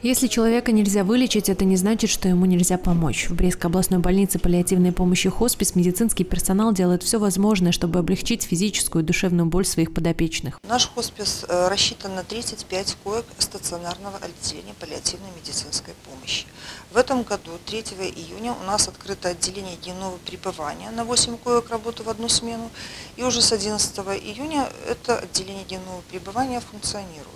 Если человека нельзя вылечить, это не значит, что ему нельзя помочь. В Брестской областной больнице паллиативной помощи «Хоспис» медицинский персонал делает все возможное, чтобы облегчить физическую и душевную боль своих подопечных. Наш хоспис рассчитан на 35 коек стационарного отделения паллиативной медицинской помощи. В этом году, 3 июня, у нас открыто отделение дневного пребывания на 8 коек, работы в одну смену. И уже с 11 июня это отделение дневного пребывания функционирует.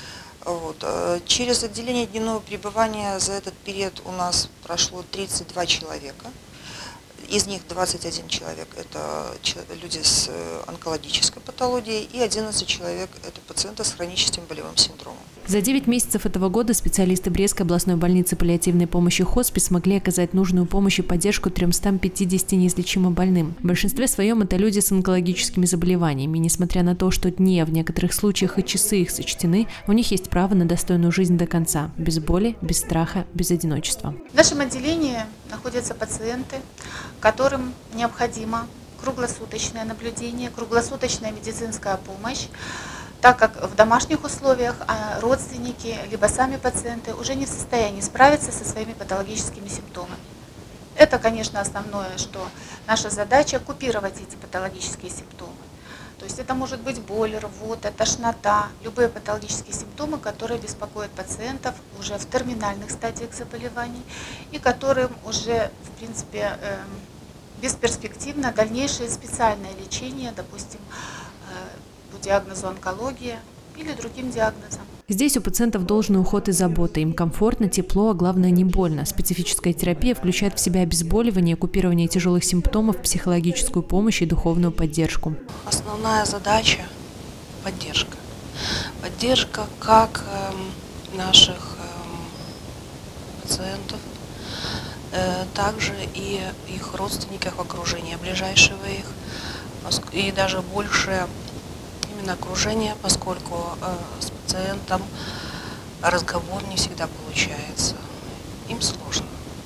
Через отделение дневного пребывания за этот период у нас прошло 32 человека. Из них 21 человек – это люди с онкологической патологией, и 11 человек – это пациенты с хроническим болевым синдромом. За 9 месяцев этого года специалисты Брестской областной больницы паллиативной помощи «Хоспис» смогли оказать нужную помощь и поддержку 350 неизлечимо больным. В большинстве своем это люди с онкологическими заболеваниями. И несмотря на то, что дни, а в некоторых случаях и часы их сочтены, у них есть право на достойную жизнь до конца, без боли, без страха, без одиночества. В нашем отделении находятся пациенты, которым необходимо круглосуточное наблюдение, круглосуточная медицинская помощь, так как в домашних условиях родственники либо сами пациенты уже не в состоянии справиться со своими патологическими симптомами. Это, конечно, основное, что наша задача – купировать эти патологические симптомы. То есть это может быть боль, рвота, тошнота, любые патологические симптомы, которые беспокоят пациентов уже в терминальных стадиях заболеваний и которым уже, в принципе, бесперспективно дальнейшее специальное лечение, допустим, по диагнозу онкология или другим диагнозам. Здесь у пациентов должный уход и забота. Им комфортно, тепло, а главное не больно. Специфическая терапия включает в себя обезболивание, купирование тяжелых симптомов, психологическую помощь и духовную поддержку. Основная задача – поддержка. Поддержка как наших пациентов, также и их родственников, окружения ближайшего их, и даже больше именно окружения, поскольку с пациентом разговор не всегда получается. Им сложно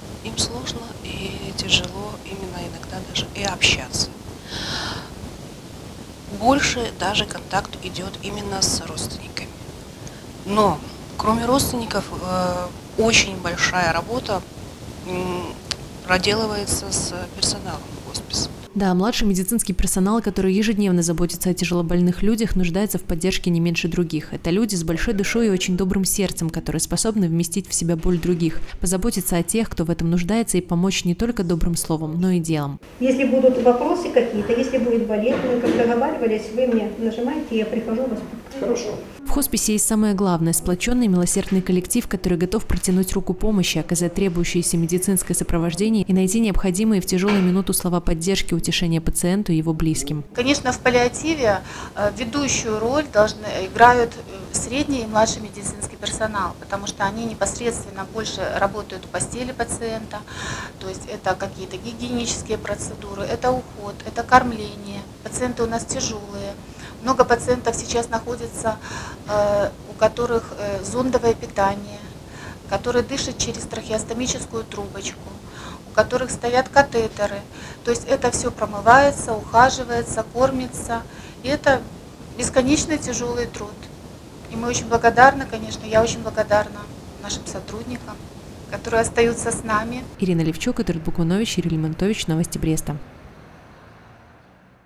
и тяжело именно иногда даже и общаться. Больше даже контакт идет именно с родственниками. Но кроме родственников очень большая работа проделывается с персоналом хосписа. Да, младший медицинский персонал, который ежедневно заботится о тяжелобольных людях, нуждается в поддержке не меньше других. Это люди с большой душой и очень добрым сердцем, которые способны вместить в себя боль других, позаботиться о тех, кто в этом нуждается, и помочь не только добрым словом, но и делом. Если будут вопросы какие-то, если будет болеть, мы как договаривались, вы мне нажимаете, я прихожу вас. Хорошо. В хосписе есть самое главное – сплоченный милосердный коллектив, который готов протянуть руку помощи, оказать требующееся медицинское сопровождение и найти необходимые в тяжелую минуту слова поддержки, утешения пациенту и его близким. Конечно, в паллиативе ведущую роль играют средний и младший медицинский персонал, потому что они непосредственно больше работают в постели пациента, то есть это какие-то гигиенические процедуры, это уход, это кормление. Пациенты у нас тяжелые. Много пациентов сейчас находится, у которых зондовое питание, которые дышат через трахеостомическую трубочку, у которых стоят катетеры. То есть это все промывается, ухаживается, кормится. И это бесконечно тяжелый труд. И мы очень благодарны, конечно, я очень благодарна нашим сотрудникам, которые остаются с нами. Ирина Левчук, Эдуард Букунович, Юрий Лемонтович, Новости Бреста.